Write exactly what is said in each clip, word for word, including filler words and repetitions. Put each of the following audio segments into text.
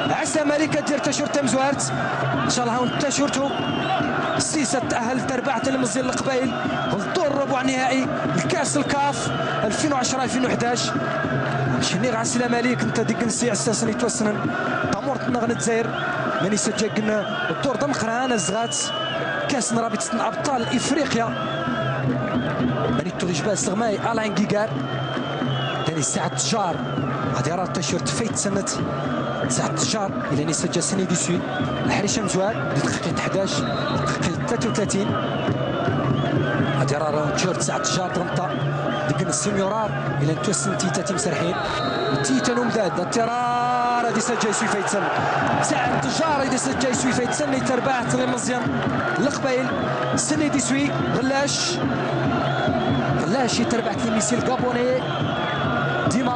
عسى ملك دير تيشيرت مزوارت ان شاء الله هون تيشيرتو السيسه تاهل تربعه المزيان القبائل الدور الربع النهائي الكاس الكاف ألفين وعشرة ألفين وأحد عشر شني غا السلام عليك انت ديك نسي اساسا يتوسنن طمورت نغن الجزائر ماني سجلنا الدور ضمن قران الزغات كاس رابطه ابطال افريقيا ماني توريج باس غماي الان كيكار ثاني ساعه التجار غادي يرى التيشيرت فايت سنه ساعه التجار الى ني سجل سني ديسوي الحريشه مزوار دقيقه أحد عشر دقيقه ثلاثة وثلاثين غادي يرى التيشيرت ساعه التجار طنطا ديك السينيورار الى نتوسن تيتا تيمسرحين تيتا نمداد الترار غادي سجل يسوي فايتسن ساعه التجار غادي سجل يسوي فايتسن اللي تربعت لي مزيان القبائل سني ديسوي غلاش غلاش يتربعت لي ميسيل كابوني ديما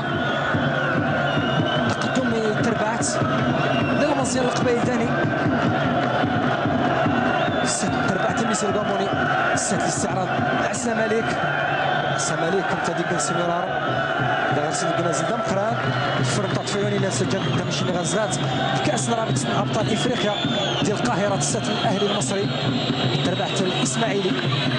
تقدم تربعت للمزيان القبائل ثاني تربعت ميسيل كابوني سات الاستعراض عسى ملك عسى ملك انت ديك السيميرار اذا غنسد كنازل دم قران الفرم تطفيوني الى سجل قدام شي غزات في كاس رابطه ابطال افريقيا ديال القاهره تسات الاهلي المصري تربعت الاسماعيلي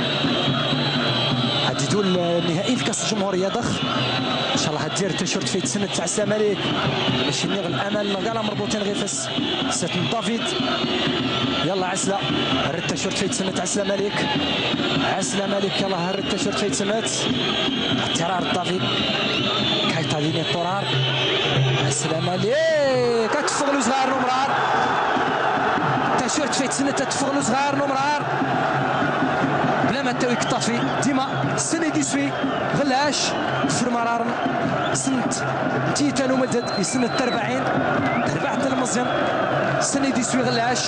غادي يدول النهائي في كاس الجمهوريه ضخ ان شاء الله غدير تيشيرت فيه تسنة تاع عسى ملك باش نيغ الامل كاع مربوطين غير فاس سات دافيد يلا عسلا هر التيشيرت فيه تسنة عسى ملك عسلا ملك يلا هر التيشيرت فيه تسنة اعتراض دافيد كايطا ليني الطرار عسلا ملك كتفغلو صغار نمرار التيشيرت فيه تسنة تتفغلو صغار نمرار بلا ما تاوي كطافي ديما السنه ديسوي غلاش في المرارن سنت تيتا نمدد في سنه أربعين تربعت المزيان السنه ديسوي غلاش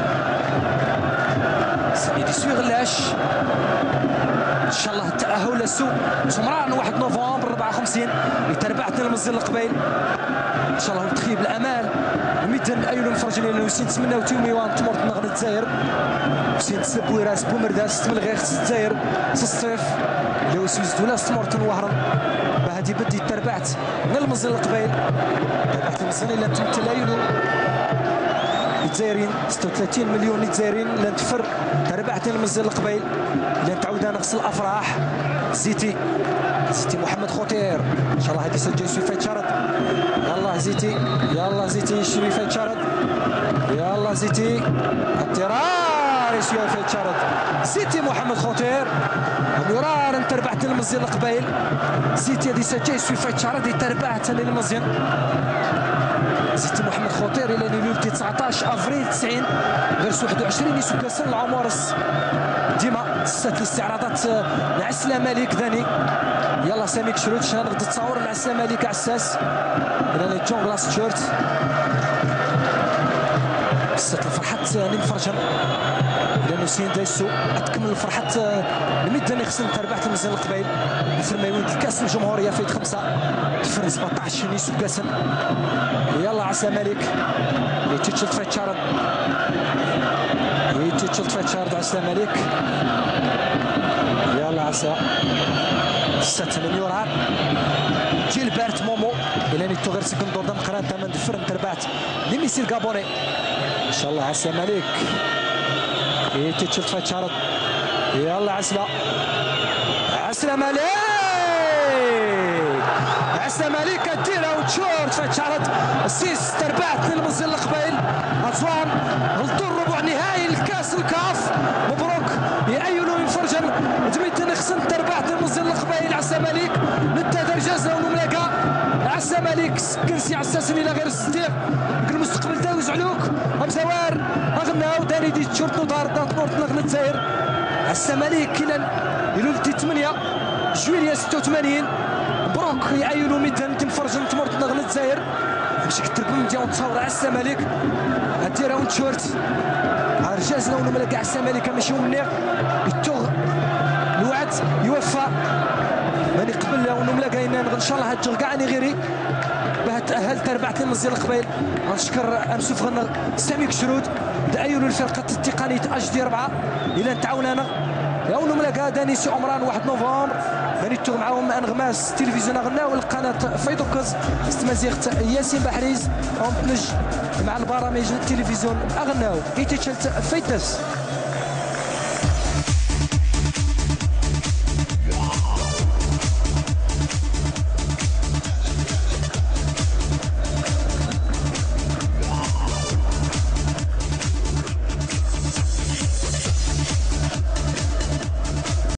السنه ديسوي غلاش ان شاء الله التاهل للسوق سمران واحد نوفمبر أربعة وخمسين يتربعتنا المزيان القبائل ان شاء الله تخيب الامال ميدن ايلو مفرجين لانه سين تسمناو تيوميوان تمرت نغد الجزائر سين تسب وراس بومرداس تمل غير الجزائر الصيف اللي هو سويس دولا تمرت وهرن بهادي بدي تربعت من المزيان القبائل تربعت المزيان الا تمثل ايلو الجزائريين ستة وثلاثين مليون الجزائريين لا نتفر تربعت المزيان القبائل لا تعود نقص الافراح زيتي زيتي محمد خوتير ان شاء الله هادي سجل يسوي فايت شرد يلا زيتي يلا زيتي يشوي فايت شرد يلا زيتي الترار يسوي فايت شرد زيتي محمد خوتير مرار تربعت المزيان القبائل زيتي هادي سجل يسوي فايت شرد تربعت المزيان زيتي محمد خوتير الى نيلولتي تسعطاش افريل تسعين غير واحد وعشرين يسوق سن العمارس ديما ست الاستعراضات مع السلام مالك ثاني يلا سامي كشروت شنو غادي تصور مع السلام مالك عساس الى لي جون غلاس تشيرت ست الفرحه اللي مفرجه لانه سين دايسو تكمل الفرحه الميدان خصنا تربعت المزيان القبائل الفرماوي كاس الجمهوريه فايت خمسه الفرن سبعطاش يسوق كاسن يلا عسى ملك يتشل فايت شارد يتشل فايت شارد عسى ملك يلا عسى ستة مليون جيلبرت مومو الى نيتو غير سكن دور دم قران ثمن الفرن تربعت لميسيل كابوني ان شاء الله عسى ملك يتشل فايت شارد يلا عسلا عسلا ملك عسى ملك ديرها وتشورت فايت شارد السيس تربعت للمزيان القبائل أسوان الدور ربع نهائي الكاس الكاف مبروك يا ايلو يفرجن دميتن خصن تربعت المزيان القبائل عسى ملك نتا درجازه ونملكه عسى ملك كرسي عساسني الى غير الصديق المستقبل داوز علوك امزوار اغناو داني دي تشورت نضار دانت نورت نغنى الجزائر عسى ملك كيلان يلولتي ثمانية جويليا ستة وثمانين مبروك يا ايلو ميدان تنفرجن تمرت نغنى الجزائر باش كتربم ديال تصاور عسى ملك هاديرها ونتشورت رجازنا ونملك عسى ملك ماشي منير يتوغ الوعد يوفى ماني قبل ونملك ان شاء الله هتجر كاع غيري باه تاهلت ربعت المزيان القبائل غنشكر انسوف غنغ سامي كشرود دايروا الفرقه التقنيه اجدي اربعه الى نتعاون انا ياونو ملاكا دانيسي عمران واحد نوفمبر مانيتو معاهم انغماس تلفزيون غناو القناه فيدوكز استمازيغت ياسين بحريز هم نج مع البرامج التلفزيون اغناو ايتيشلت فيتس